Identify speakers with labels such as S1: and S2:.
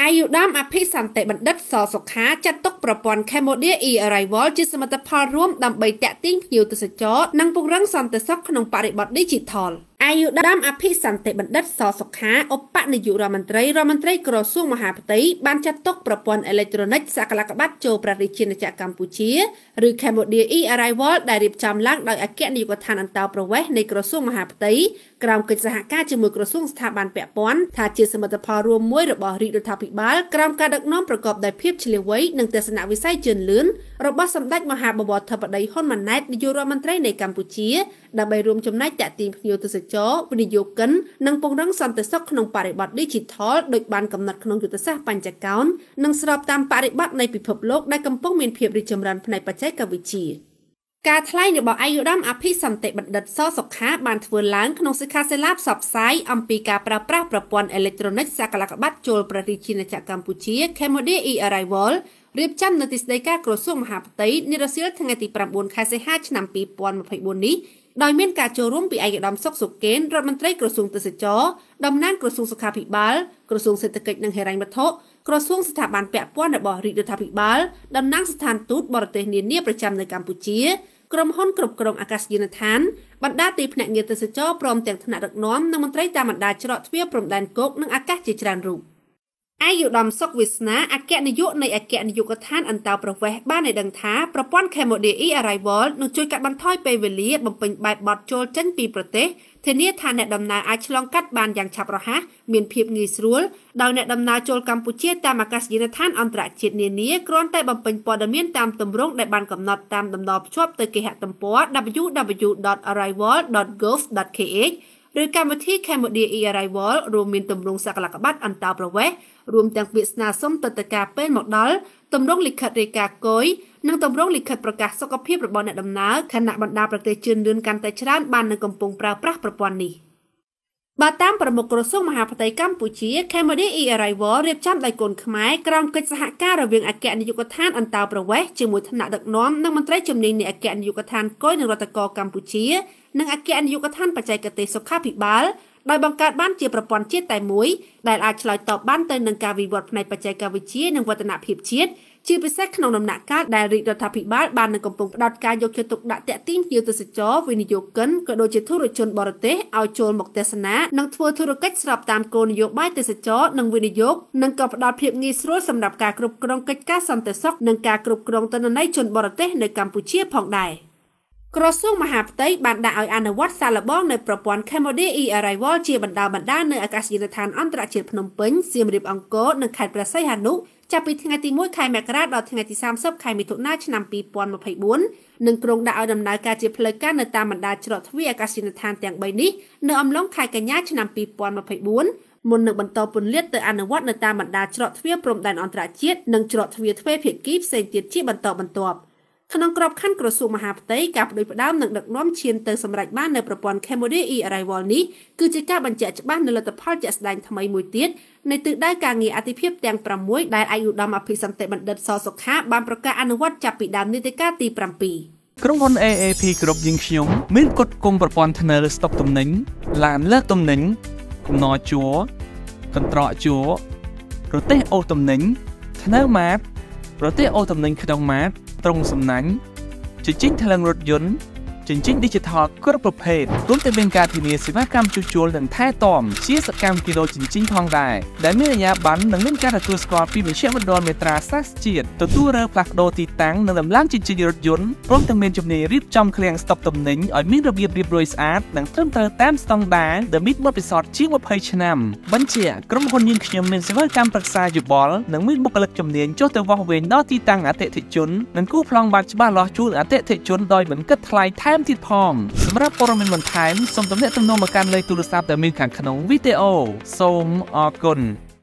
S1: អាយុដើមអភិសន្តិបណ្ឌិតសសុខាចាត់ទុកប្រព័ន្ធ Cambodia e-Arrival ជាសមិទ្ធផលរួមដើម្បីតាក់ទាញភ្ញៀវទេសចរនិងពង្រឹងសន្តិសុខក្នុងបរិបទ Digital អាយុដើមអភិសន្តិបណ្ឌិតសសុខាឧបនាយករដ្ឋមន្ត្រីក្រសួងមហាផ្ទៃបានចាត់ទុកប្រព័ន្ធអេឡិចត្រូនិកសកលក្ប័តចូលព្រះរាជាណាចក្រកម្ពុជាឬ Cambodia e-Arrival ដែលរៀបចំឡើងដោយអគ្គនាយកដ្ឋានអន្តោប្រវេសន៍នៃក្រសួងមហាផ្ទៃក្រោមកិច្ចសហការជាមួយក្រសួងស្ថាប័នពាក់ព័ន្ធថាជាសមិទ្ធផលរួមមួយរបស់រាជរដ្ឋាភិបាលក្រោមការដឹកនាំប្រកបដោយភាពឈ្លាសវៃនិងទស្សនវិស័យជឿនលឿនរបស់សម្ដេចមហាបវរធិបតីហ៊ុនម៉ាណែតនាយករដ្ឋមន្ត្រីនៃកម្ពុជាដើម្បីរួមចំណែកតាក់ទាញភ្ញៀវទេសចរវិនិយោគិននិងពង្រឹងសន្តិសុខក្នុងបរិបទ Digital ដោយបានកំណត់ក្នុងយុទ្ធសាស្ត្របញ្ចកោណនិងស្របតាមបរិបទនៃពិភពលោកដែលកំពុងមានភាពរីកចម្រើនផ្នែកបច្ចេកវិទ្យាការថ្លែងរបស់អាយុដើមអភិសន្តិបណ្ឌិតសសុខាបានធ្វើឡើងក្នុងសិក្ខាសាលាផ្សព្វផ្សាយអំពីការប្រើប្រាស់ប្រព័ន្ធអេឡិចត្រូនិកសកលក្ប័តចូលព្រះរាជាណាចក្រកម្ពុជា Cambodia e-Arrival រៀបចំនៅទីស្តីការក្រសួងមហាផ្ទៃនារសៀលថ្ងៃទី9ខែសីហាឆ្នាំ2024នេះដោយមានការចូលរួមពីឯកឧត្តមសុកសុកេនរដ្ឋមន្ត្រីក្រសួងទេសចរតំណាងក្រសួងសុខាភិបាលក្រសួងសេដ្ឋកិច្ចនិងហិរញ្ញវត្ថុក្រសួងស្ថាប័នពាក់ព័ន្ធរបស់រាជរដ្ឋាភិបាលតំណាងស្ថានទូតបរទេសនានាប្រចាំនៅកម្ពុជាក្រុមហ៊ុនគ្រប់គ្រងអាកាសយានដ្ឋានបណ្ដាទីភ្នាក់ងារទេសចរព្រមទាំងថ្នាក់ដឹកនាំនិងមន្ត្រីតាមបណ្ដាច្រកទ្វារព្រំដែនគោកនិងអាកាសជាច្រើនរូបអាយុដំសុកវាសនាអគ្គនាយកនៃអគ្គនាយកដ្ឋានអន្តោប្រវេសន៍បានឲ្យដឹងថាប្រព័ន្ធ Cambodia e-Arrival នឹងជួយកាត់បន្ថយពេលវេលាបំពេញបែបបទចូលចេញពីប្រទេសធានាថាអ្នកដំណើរអាចឆ្លងកាត់បានយ៉ាងឆាប់រហ័សមានភាពងាយស្រួលដោយអ្នកដំណើរចូលកម្ពុជាតាមអាកាសយានដ្ឋានអន្តរជាតិនានាគ្រាន់តែបំពេញព័ត៌មានតាមទម្រង់ដែលបានកំណត់តាមដំណភ្ជាប់ទៅគេហទំព័រ www.arrival.gov.kh ឬកម្មវិធី Cambodia e-Arrival រួមមានទម្រង់សកលក្ប័តអន្តោប្រវេសន៍រួមទាំងពាក្យស្នើសុំទិដ្ឋាការពេលមកដល់ទម្រង់លិខិតរាយការណ៍គយនិងទម្រង់លិខិតប្រកាសសុខភាពរបស់អ្នកដំណើរខណៈបណ្ដាប្រទេសជឿនលឿនកាន់តែច្រើនបាននឹងកំពុងប្រើប្រាស់ប្រព័ន្ធនេះបើតាមប្រមុខក្រសួងមហាផ្ទៃកម្ពុជា Cambodia e-Arrival រៀបចំដោយកូនខ្មែរក្រោមកិច្ចសហការរវាងអគ្គនាយកដ្ឋានអន្តោប្រវេសន៍ជាមួយថ្នាក់ដឹកនាំនិងមន្ត្រីជំនាញនៃអគ្គនាយកដ្ឋានគយនិងរដ្ឋកោកម្ពុជានិងអគ្គនាយកដ្ឋានបច្ចេកទេសសុខាភិបាលដោយបង្កើតបានជាប្រព័ន្ធជាតិតែមួយដែលអាចឆ្លើយតបបានទៅនឹងការវិវត្តផ្នែកបច្ចេកវិទ្យានិងវឌ្ឍនភាពជាតិជាពិសេសក្នុងដំណាក់កាលដែលរាជរដ្ឋាភិបាលបាននឹងកំពុងផ្ដោតការយកចិត្តទុកដាក់តាក់ទាញភ្ញៀវទេសចរវិនិយោគិនក៏ដូចជាធុរជនបរទេសឲ្យចូលមកទស្សនានិងធ្វើធុរកិច្ចស្របតាមគោលនយោបាយទេសចរនិងវិនិយោគនិងក៏ផ្ដល់ភាពងាយស្រួលសម្រាប់ការគ្រប់គ្រងកិច្ចការសន្តិសុខនិងការគ្រប់គ្រងទិន្នន័យជនបរទេសនៅកម្ពុជាផងដែរក្រសួងមហាផ្ទៃបានដាក់ឲ្យអនុវត្តសាកល្បងនៅប្រព័ន្ធ Cambodia e-Arrival ជាបណ្ដានៅអាកាសយានដ្ឋានអន្តរជាតិភ្នំពេញសៀមរាបអង្គរនិងខេត្តព្រះសីហនុចាប់ពីថ្ងៃទី1ខែមករាដល់ថ្ងៃទី30ខែមិថុនាឆ្នាំ2024និងក្រុងដាក់ឲ្យដំណើរការជាផ្លូវការនៅតាមបណ្ដាច្រកទ្វារអាកាសយានដ្ឋានទាំង3នេះនៅអំឡុងខែកញ្ញាឆ្នាំ2024មុននឹងបន្តពន្លាតទៅអនុវត្តនៅតាមបណ្ដាច្រកទ្វារព្រំដែនអន្តរជាតិនិងច្រកទ្វារទ្វេភាគីផ្សេងទៀតជាបន្តបន្ទាប់ក្នុងក្របខ័ណ្ឌក្រសួងមហាផ្ទៃការផ្ដួចផ្ដើមនឹងដឹកនាំឈានទៅសម្រេចបាននៅប្រព័ន្ធ Cambodia e-Arrival នេះគឺជាការបញ្ជាក់ច្បាស់នៅលទ្ធផលជាក់ស្ដែងថ្មីមួយទៀតនៃទិសដៅការងារអាទិភាពទាំង6ដែលអាយុដំអភិសន្តិបណ្ឌិតសសុខាបានប្រកាសអនុវត្តចាប់ពីដើមនីតិកាលទី7
S2: ក្រុមហ៊ុន AAP គ្រប់យើងខ្ញុំមានគុតគុំប្រព័ន្ធធ្នើស្តុកទំនិញឡានលើកទំនិញកំណរជួរកន្ត្រកជួរប្រទេសអូទំនិញធ្នើម៉ាតប្រទេសអូទំនិញក្នុងម៉ាតត្រង់សំណាញ់ជញ្ជីងថ្លឹងរថយន្តជញ្ជីង Digital គ្រប់ប្រភេទរួមទាំងមានការធានាសេវាកម្មជួសជុលនិងថែទាំជាសកម្មគីឡូជញ្ជីងផងដែរដែលមានអាជ្ញាប័ណ្ណនិងមានការទទួលស្គាល់ពីមជ្ឈមណ្ឌលមេត្រាសាស្ត្រជាតិទទួលរើផ្លាស់ប្ដូរទីតាំងនិងដំឡើងជញ្ជីងរថយន្តព្រមទាំងមានជំនាញរៀបចំឃ្លាំងស្តុកទំនិញឲ្យមានរបៀបរៀបរយស្អាតនិងត្រឹមត្រូវតាមស្តង់ដារដែលមានបទពិសោធន៍ជាង20ឆ្នាំបញ្ជាក្រុមហ៊ុនយើងខ្ញុំមានសេវាកម្មប្រឹក្សាយោបល់និងមានបុគ្គលិកជំនាញចុះទៅវាស់វែងដល់ទីតាំងអតិថិជននិងគូប្លង់បាត់ច្បាស់លាស់ជូនអតិថិជនដោយមិនគិតថ្លៃថែមទៀតផងសម្រាប់ព័ត៌មានបន្ថែមសូមទំនាក់ទំនងមកកាន់លេខទូរស័ព្ទដែលមានខាងក្នុងវីដេអូសូមអរគុណ